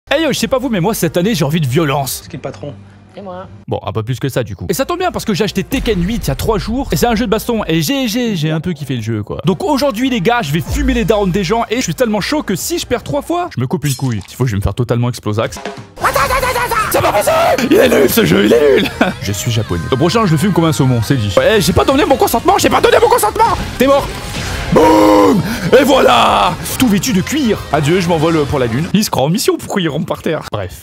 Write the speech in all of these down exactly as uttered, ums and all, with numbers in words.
Hey yo, je sais pas vous, mais moi cette année j'ai envie de violence. C'est qui le patron? Et moi. Bon, un peu plus que ça du coup. Et ça tombe bien parce que j'ai acheté Tekken huit il y a trois jours. Et c'est un jeu de baston. Et j'ai j'ai j'ai un peu kiffé le jeu quoi. Donc aujourd'hui les gars, je vais fumer les darons des gens. Et je suis tellement chaud que si je perds trois fois, je me coupe une couille. S'il faut, je vais me faire totalement explosax. Ça va passer. Il est nul ce jeu, il est nul. Je suis japonais. Le prochain, je le fume comme un saumon, c'est dit. Ouais, j'ai pas donné mon consentement, j'ai pas donné mon consentement. T'es mort. Boum. Et voilà. Tout vêtu de cuir. Adieu, je m'envole pour la lune. Il se croit en mission, pourquoi il rentre par terre? Bref.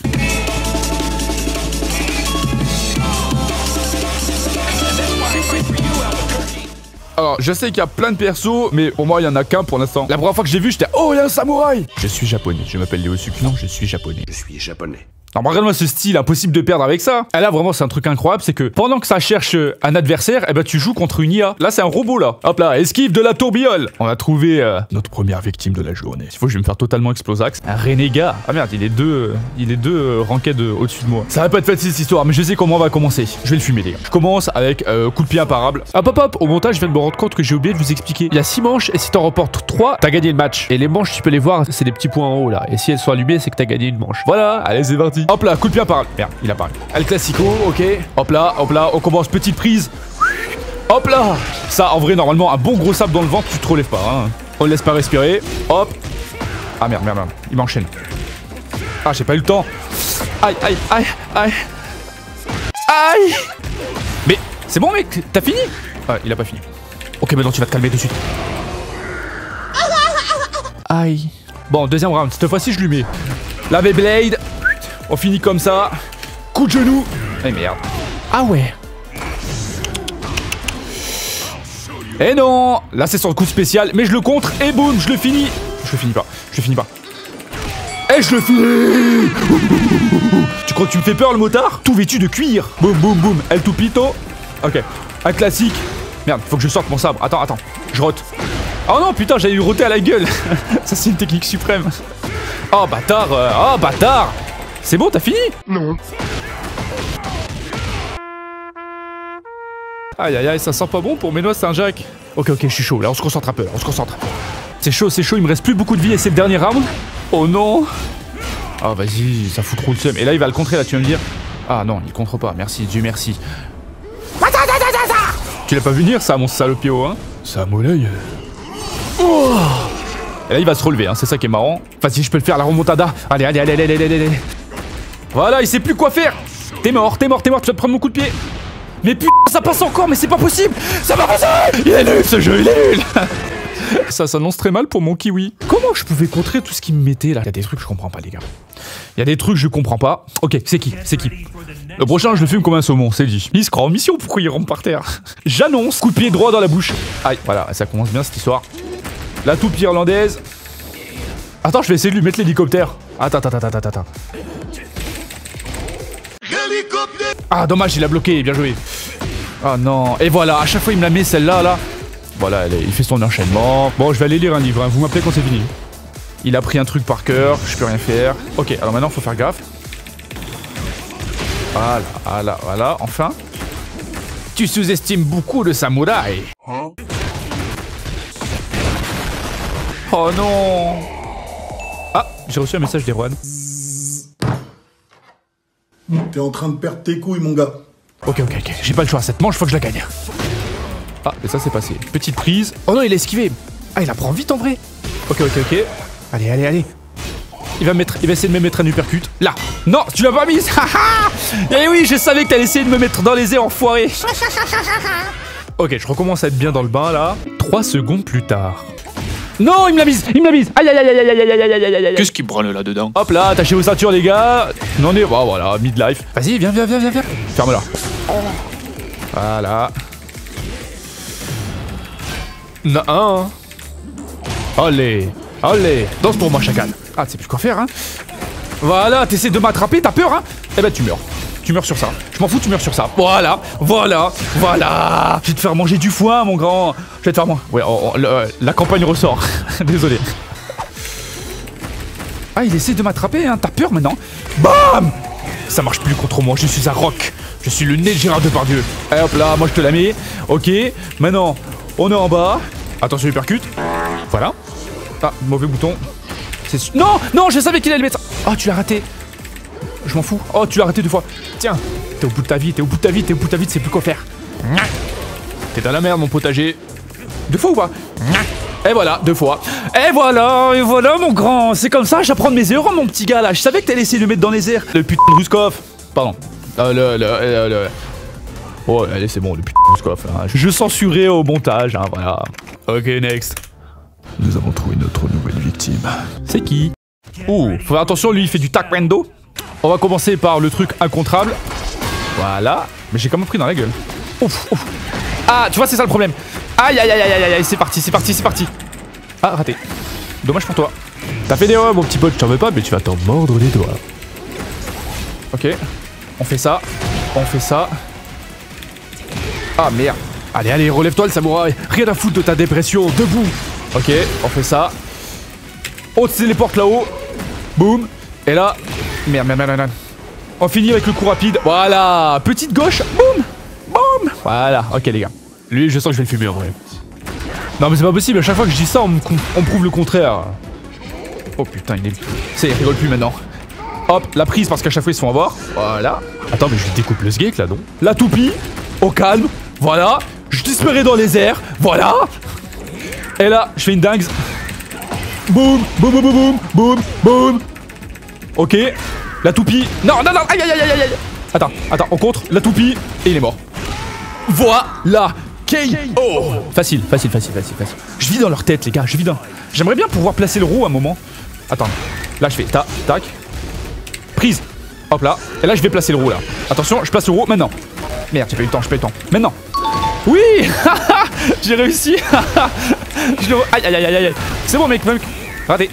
Alors, je sais qu'il y a plein de persos, mais pour moi, il y en a qu'un pour l'instant. La première fois que j'ai vu, j'étais oh, il y a un samouraï. Je suis japonais. Je m'appelle Léo Succulent, je suis japonais. Je suis japonais. Alors regarde-moi ce style, impossible de perdre avec ça. Et là vraiment c'est un truc incroyable, c'est que pendant que ça cherche un adversaire, eh ben tu joues contre une I A. Là c'est un robot là. Hop là, esquive de la tourbillole. On a trouvé euh, notre première victime de la journée. Il faut que je vais me faire totalement explosax. Un renégat. Ah merde, il est deux, euh, il est deux euh, ranked au-dessus de moi. Ça va pas être facile cette histoire, mais je sais comment on va commencer. Je vais le fumer les gars. Je commence avec euh, coup de pied imparable. Hop hop hop, au montage je viens de me rendre compte que j'ai oublié de vous expliquer. Il y a six manches et si t'en remportes trois, t'as gagné le match. Et les manches tu peux les voir, c'est des petits points en haut là. Et si elles sont allumées, c'est que t'as gagné une manche. Voilà, allez c'est parti. Hop là, coup de pied imparable. Merde, il apparaît. El Classico, ok. Hop là, hop là, on commence petite prise. Hop là. Ça, en vrai, normalement, un bon gros sable dans le ventre, tu te relèves pas. Hein. On le laisse pas respirer. Hop. Ah merde, merde, merde. Il m'enchaîne. Ah, j'ai pas eu le temps. Aïe, aïe, aïe, aïe. Aïe. Mais c'est bon, mec, t'as fini? Ah, il a pas fini. Ok, maintenant tu vas te calmer tout de suite. Aïe. Bon, deuxième round. Cette fois-ci, je lui mets la Beyblade. On finit comme ça. Coup de genou. Eh merde. Ah ouais. Eh non. Là c'est sur le coup spécial. Mais je le contre. Et boum, je le finis. Je le finis pas. Je le finis pas. Et je le finis. Tu crois que tu me fais peur le motard? Tout vêtu de cuir. Boum boum boum. El Tupito. Ok. Un classique. Merde, faut que je sorte mon sabre. Attends, attends. Je rote. Oh non, putain, j'ai eu roté à la gueule. Ça c'est une technique suprême. Oh bâtard. euh, Oh bâtard. C'est bon, t'as fini? Non. Aïe aïe aïe, ça sent pas bon pour mes noix Saint-Jacques. Ok ok, je suis chaud, là on se concentre un peu, là on se concentre. C'est chaud, c'est chaud, il me reste plus beaucoup de vie et c'est le dernier round. Oh non. Ah vas-y, ça fout trop le seum. Et là il va le contrer là, tu vas me dire. Ah non, il contre pas, merci, Dieu merci. Tu l'as pas vu venir ça, mon salopio, hein? Ça a mon œil. Oh. Et là il va se relever, hein, c'est ça qui est marrant. Vas-y, je peux le faire, la remontada. Allez, allez, allez, allez, allez, allez, allez. Voilà, il sait plus quoi faire. T'es mort, t'es mort, t'es mort, tu vas te prendre mon coup de pied. Mais putain, ça passe encore, mais c'est pas possible. Ça va passer. Il est nul ce jeu, il est nul. Ça s'annonce très mal pour mon kiwi. Comment je pouvais contrer tout ce qu'il me mettait là? Il y a des trucs que je comprends pas les gars. Il y a des trucs que je comprends pas. Ok, c'est qui? C'est qui? Le prochain, je le fume comme un saumon, c'est dit. Il se croit en mission, pourquoi il rentre par terre? J'annonce, coup de pied droit dans la bouche. Aïe, voilà, ça commence bien cette histoire. La toupie irlandaise. Attends, je vais essayer de lui mettre l'hélicoptère. Attends, attends, attends, attends, attends. Ah, dommage, il a bloqué, bien joué. Ah non, et voilà, à chaque fois il me la met celle-là, là. Voilà, allez, il fait son enchaînement. Bon, je vais aller lire un livre, hein. Vous m'appelez quand c'est fini. Il a pris un truc par cœur, je peux rien faire. Ok, alors maintenant, faut faire gaffe. Voilà, voilà, voilà, enfin. Tu sous-estimes beaucoup le samouraï. Hein? Oh non. Ah, j'ai reçu un message d'Erwan. T'es en train de perdre tes couilles, mon gars. Ok, ok, ok. J'ai pas le choix. Cette manche, faut que je la gagne. Ah, et ça, c'est passé. Petite prise. Oh non, il a esquivé. Ah, il la prend vite en vrai. Ok, ok, ok. Allez, allez, allez. Il va, mettre, il va essayer de me mettre un uppercut. Là. Non, tu l'as pas mise. Eh oui, je savais que t'allais essayer de me mettre dans les airs, enfoiré. Ok, je recommence à être bien dans le bain, là. Trois secondes plus tard. Non, il me l'a mise, il me l'a mise. Aïe, aïe, aïe, aïe, aïe, aïe, aïe, aïe, aïe, aïe. Qu'est-ce qui branle là-dedans? Hop là, attachez vos ceintures, les gars. Non, on est... Oh, voilà, midlife. Vas-y, viens, viens, viens, viens, viens. Ferme-la. Voilà. Non. Allez, allez. Danse pour moi, chacal. Ah, tu sais plus quoi faire, hein. Voilà, t'essaies de m'attraper, t'as peur, hein. Eh ben, tu meurs. Tu meurs sur ça. Je m'en fous, tu meurs sur ça. Voilà, voilà, voilà. Je vais te faire manger du foin, mon grand. Je vais te faire manger. Ouais, oh, oh, le, euh, la campagne ressort. Désolé. Ah, il essaie de m'attraper, hein. T'as peur maintenant? Bam. Ça marche plus contre moi. Je suis un rock. Je suis le nez de Gérard Depardieu. Et hop là, moi je te la mets. Ok. Maintenant, on est en bas. Attention, uppercut. Voilà. Ah, mauvais bouton. Non, non, je savais qu'il allait le mettre. Oh, tu l'as raté. je m'en fous. Oh, tu l'as raté deux fois. Tiens, t'es au bout de ta vie, t'es au bout de ta vie, t'es au bout de ta vie, tu sais plus quoi faire. T'es dans la merde, mon potager. Deux fois ou pas? Et voilà, deux fois. Et voilà, et voilà, mon grand. C'est comme ça, j'apprends de mes erreurs, mon petit gars, là. Je savais que t'allais essayer de le mettre dans les airs. Le putain de Ruskov. Pardon. Euh, le, le, le, le... Oh, allez, c'est bon, le putain de Ruskov. Hein. Je censurais au montage, hein, voilà. Ok, next. Nous avons trouvé notre nouvelle victime. C'est qui? Oh, faut faire attention, lui, il fait du taekwondo. On va commencer par le truc incontrable. Voilà. Mais j'ai quand même pris dans la gueule. Ouf, ouf. Ah, tu vois, c'est ça le problème. Aïe, aïe, aïe, aïe, aïe, aïe, c'est parti, c'est parti, c'est parti. Ah, raté. Dommage pour toi. T'as fait des erreurs, mon petit pote, je t'en veux pas, mais tu vas t'en mordre les doigts. Ok. On fait ça. On fait ça. Ah, merde. Allez, allez, relève-toi, le samouraï. Rien à foutre de ta dépression. Debout. Ok, on fait ça. On se téléporte là-haut. Boum. Et là. Merde, merde, merde, merde. On finit avec le coup rapide. Voilà. Petite gauche. Boum. Boum. Voilà. Ok, les gars. Lui, je sens que je vais le fumer en vrai. Non, mais c'est pas possible. À chaque fois que je dis ça, on me, on me prouve le contraire. Oh putain, il est. C'est, il rigole plus maintenant. Hop, la prise parce qu'à chaque fois ils se font avoir. Voilà. Attends, mais je découpe le sgek là, non? La toupie. Au calme. Voilà. Je disparais dans les airs. Voilà. Et là, je fais une dingue. Boum, boum, boum, boum, boum, boum, boum. Ok. La toupie. Non, non, non. Aïe, aïe, aïe, aïe, aïe. Attends, attends, on contre. La toupie. Et il est mort. Voilà. K O. Facile, facile, facile, facile, facile. Je vis dans leur tête, les gars. Je vis dans. J'aimerais bien pouvoir placer le roux à un moment. Attends. Là, je fais tac, tac. Prise. Hop là. Et là, je vais placer le roux là. Attention, je place le roux maintenant. Merde, j'ai pas eu le temps, j'ai pas eu le temps. Maintenant. Oui. J'ai réussi. Je le... Aïe, aïe, aïe, aïe, aïe. C'est bon, mec, mec. Raté.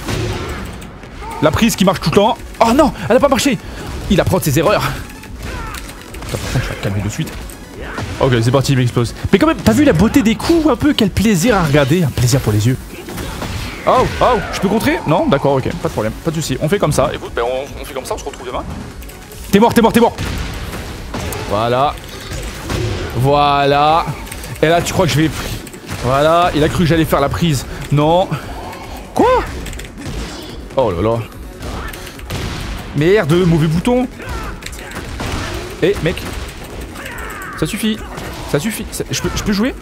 La prise qui marche tout le temps. Oh non, elle a pas marché. Il apprend de ses erreurs. Attends, par contre, je vais me calmer de suite. Ok, c'est parti, il m'explose. Mais quand même, t'as vu la beauté des coups un peu? Quel plaisir à regarder. Un plaisir pour les yeux. Oh, oh, je peux contrer? Non? D'accord, ok, pas de problème, pas de soucis. On fait comme ça. Écoute, ben on, on fait comme ça, on se retrouve demain. T'es mort, t'es mort, t'es mort. Voilà. Voilà. Et là, tu crois que je vais... Voilà, il a cru que j'allais faire la prise. Non. Quoi? Oh là là. Merde, mauvais bouton. Eh, mec. Ça suffit. Ça suffit. Ça... Je, peux, je peux jouer?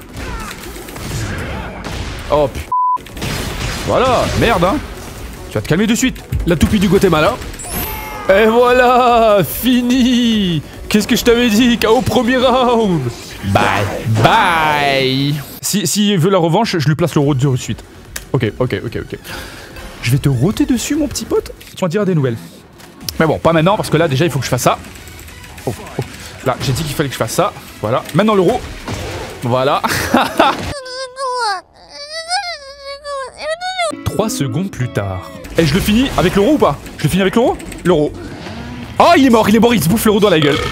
Oh putain. Voilà, merde hein. Tu vas te calmer de suite. La toupie du Guatemala. Et voilà, fini. Qu'est-ce que je t'avais dit? K O au premier round. Bye, bye. Si, si il veut la revanche, je lui place le road de suite. Ok, ok, ok, ok. Je vais te roter dessus, mon petit pote. Tu m'en diras des nouvelles. Mais bon, pas maintenant, parce que là, déjà, il faut que je fasse ça. Oh, oh. Là, j'ai dit qu'il fallait que je fasse ça. Voilà. Maintenant, l'euro. Voilà. Trois secondes plus tard. Et je le finis avec l'euro ou pas? Je le finis avec l'euro? L'euro. Oh, il est mort, il est mort, il se bouffe l'euro dans la gueule.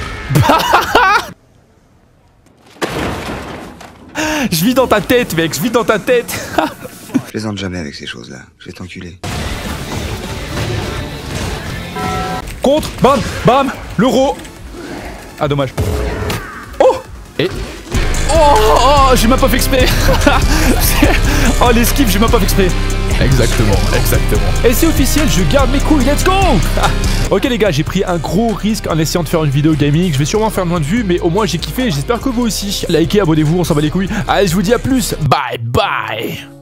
Je vis dans ta tête, mec, je vis dans ta tête. Je plaisante jamais avec ces choses-là. Je vais t'enculer. Contre, bam, bam, l'euro. Ah, dommage. Oh. Et... Oh, oh, j'ai même pas fait exprès. Oh, l'esquive, j'ai même pas fait exprès. Exactement, exactement. Et c'est officiel, je garde mes couilles, let's go. Ok les gars, j'ai pris un gros risque en essayant de faire une vidéo gaming. Je vais sûrement faire moins de vues, mais au moins j'ai kiffé. J'espère que vous aussi. Likez, abonnez-vous, on s'en bat les couilles. Allez, je vous dis à plus. Bye bye.